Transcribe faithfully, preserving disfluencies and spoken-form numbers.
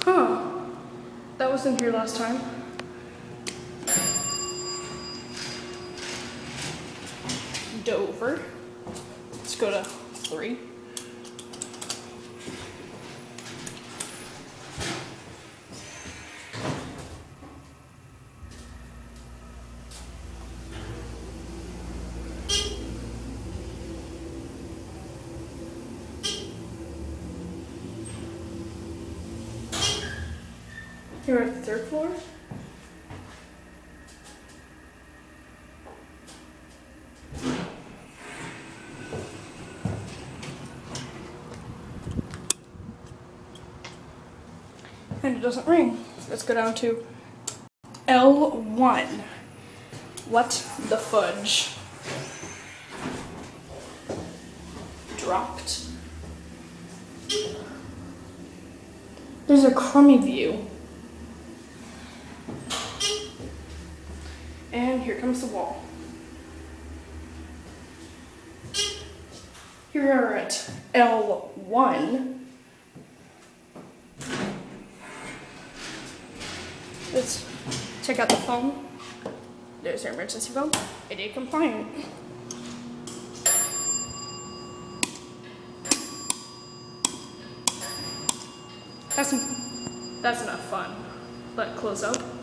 Huh. That wasn't here last time. Dover. Let's go to three. You're at the third floor? And it doesn't ring. Let's go down to L one. What the fudge? Dropped. There's a crummy view. And here comes the wall. Here we are at L one. Let's check out the phone. There's our emergency phone. It is compliant. That's, that's enough fun. Let it close up.